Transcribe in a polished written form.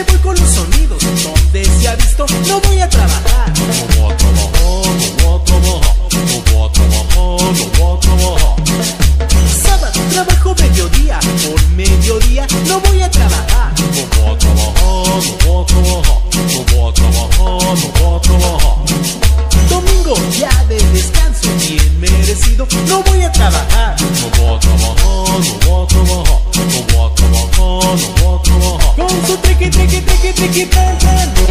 me voy con los sonidos, donde se ha visto, no voy a trabajar. No voy a trabajar, no voy a trabajar, no voy a trabajar, no voy a trabajar. Sábado trabajo mediodía, por mediodía no voy a trabajar. No voy a trabajar, no voy a trabajar, no voy a trabajar, no voy a trabajar. Domingo ya de descanso, bien merecido, no voy a trabajar. No voy a trabajar, no voy a trabajar, no voy a trabajar, no voy a trabajar. Con su triqui, triqui, triqui, triqui, tan, tan.